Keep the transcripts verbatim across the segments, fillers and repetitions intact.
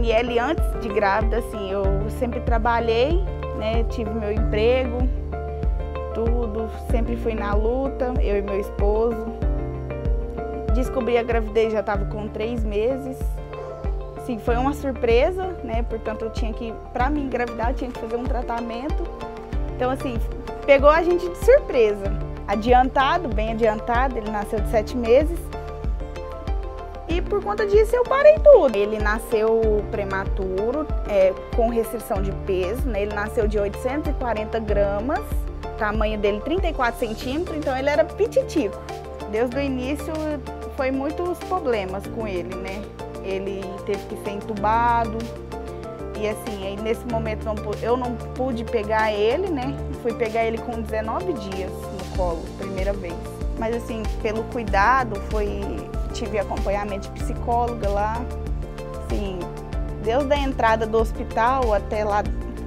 Daniele, antes de grávida, assim, eu sempre trabalhei, né? Tive meu emprego, tudo, sempre fui na luta, eu e meu esposo. Descobri a gravidez, já estava com três meses. Assim, foi uma surpresa, né? Portanto, eu tinha que, para me engravidar, eu tinha que fazer um tratamento. Então, assim, pegou a gente de surpresa. Adiantado, bem adiantado, ele nasceu de sete meses. E por conta disso eu parei tudo. Ele nasceu prematuro, é, com restrição de peso, né? Ele nasceu de oitocentos e quarenta gramas, tamanho dele trinta e quatro centímetros, então ele era pititico. Desde o início foi muitos problemas com ele, né? Ele teve que ser entubado e assim, aí nesse momento não, eu não pude pegar ele, né? Fui pegar ele com dezenove dias no colo, primeira vez. Mas assim, pelo cuidado, foi, tive acompanhamento de psicóloga lá. Assim, desde a entrada do hospital até lá,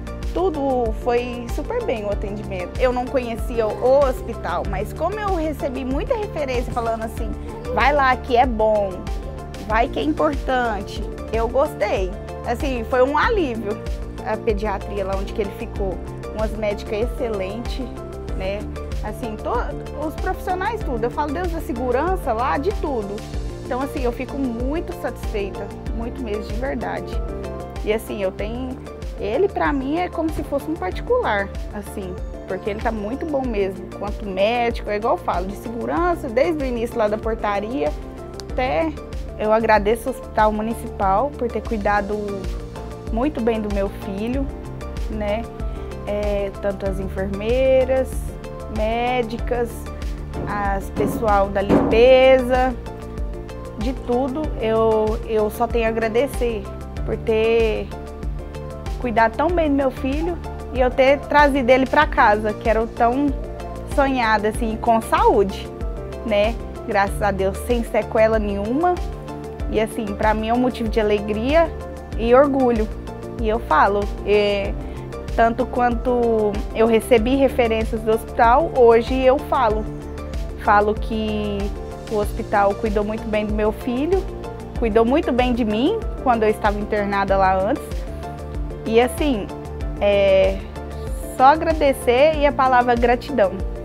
tudo foi super bem o atendimento. Eu não conhecia o hospital, mas como eu recebi muita referência falando assim, vai lá que é bom, vai que é importante, eu gostei. Assim, foi um alívio a pediatria lá onde que ele ficou. Umas médicas excelentes, né? Assim, to, os profissionais tudo. Eu falo desde a segurança lá, de tudo. Então, assim, eu fico muito satisfeita, muito mesmo, de verdade. E assim, eu tenho... Ele, pra mim, é como se fosse um particular, assim, porque ele tá muito bom mesmo, quanto médico, é igual eu falo, de segurança, desde o início lá da portaria, até eu agradeço ao Hospital Municipal por ter cuidado muito bem do meu filho, né, é, tanto as enfermeiras, médicas, as pessoal da limpeza, de tudo, eu, eu só tenho a agradecer por ter cuidar tão bem do meu filho e eu ter trazido ele para casa, que era o tão sonhado, assim, com saúde, né? Graças a Deus, sem sequela nenhuma. E assim, para mim é um motivo de alegria e orgulho. E eu falo, é, tanto quanto eu recebi referências do hospital, hoje eu falo. Falo que o hospital cuidou muito bem do meu filho, cuidou muito bem de mim quando eu estava internada lá antes. E assim, é só agradecer e a palavra gratidão.